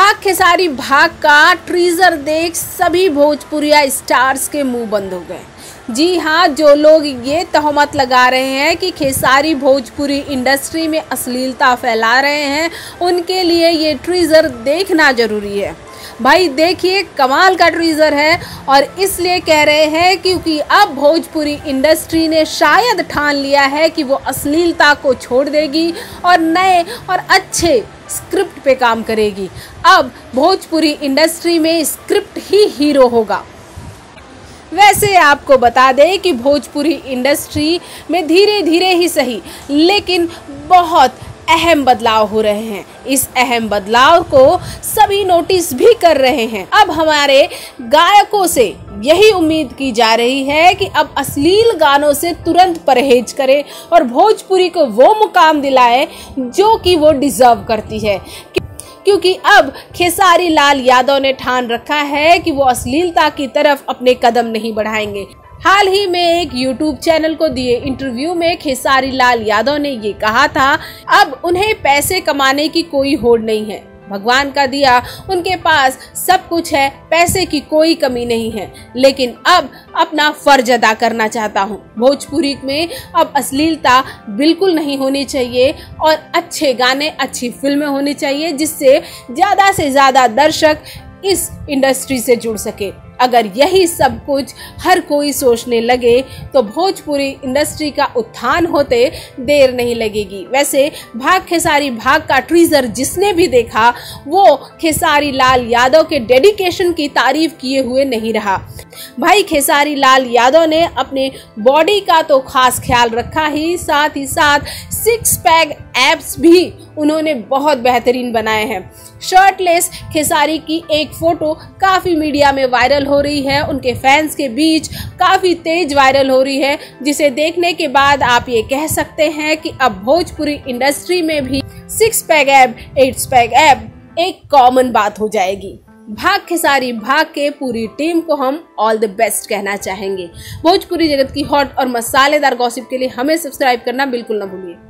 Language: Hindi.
भाग खेसारी भाग का ट्रीजर देख सभी भोजपुरिया स्टार्स के मुंह बंद हो गए। जी हाँ, जो लोग ये तहमत लगा रहे हैं कि खेसारी भोजपुरी इंडस्ट्री में अश्लीलता फैला रहे हैं, उनके लिए ये ट्रीजर देखना ज़रूरी है। भाई देखिए, कमाल का ट्रीजर है और इसलिए कह रहे हैं क्योंकि अब भोजपुरी इंडस्ट्री ने शायद ठान लिया है कि वो अश्लीलता को छोड़ देगी और नए और अच्छे स्क्रिप्ट पे काम करेगी। अब भोजपुरी इंडस्ट्री में स्क्रिप्ट ही हीरो होगा। वैसे आपको बता दें कि भोजपुरी इंडस्ट्री में धीरे धीरे ही सही लेकिन बहुत अहम बदलाव हो रहे हैं। इस अहम बदलाव को सभी नोटिस भी कर रहे हैं। अब हमारे गायकों से यही उम्मीद की जा रही है कि अब अश्लील गानों से तुरंत परहेज करें और भोजपुरी को वो मुकाम दिलाए जो कि वो डिजर्व करती है, क्योंकि अब खेसारी लाल यादव ने ठान रखा है कि वो अश्लीलता की तरफ अपने कदम नहीं बढ़ाएंगे। हाल ही में एक YouTube चैनल को दिए इंटरव्यू में खेसारी लाल यादव ने ये कहा था, अब उन्हें पैसे कमाने की कोई होड़ नहीं है, भगवान का दिया उनके पास सब कुछ है, पैसे की कोई कमी नहीं है, लेकिन अब अपना फर्ज अदा करना चाहता हूँ। भोजपुरी में अब अश्लीलता बिल्कुल नहीं होनी चाहिए और अच्छे गाने, अच्छी फिल्में होनी चाहिए जिससे ज़्यादा से ज़्यादा दर्शक इस इंडस्ट्री से जुड़ सके। अगर यही सब कुछ हर कोई सोचने लगे तो भोजपुरी इंडस्ट्री का उत्थान होते देर नहीं लगेगी। वैसे भाग खेसारी भाग का ट्रीजर जिसने भी देखा वो खेसारी लाल यादव के डेडिकेशन की तारीफ किए हुए नहीं रहा। भाई खेसारी लाल यादव ने अपने बॉडी का तो खास ख्याल रखा ही साथ 6 पैक एब्स भी उन्होंने बहुत बेहतरीन बनाए हैं। शर्टलेस खेसारी की एक फोटो काफ़ी मीडिया में वायरल हो रही है, उनके फैंस के बीच काफ़ी तेज वायरल हो रही है, जिसे देखने के बाद आप ये कह सकते हैं कि अब भोजपुरी इंडस्ट्री में भी 6 पैक एब, 8 पैक एब एक कॉमन बात हो जाएगी। भाग खेसारी भाग के पूरी टीम को हम ऑल द बेस्ट कहना चाहेंगे। भोजपुरी जगत की हॉट और मसालेदार गॉसिप के लिए हमें सब्सक्राइब करना बिल्कुल ना भूलिए।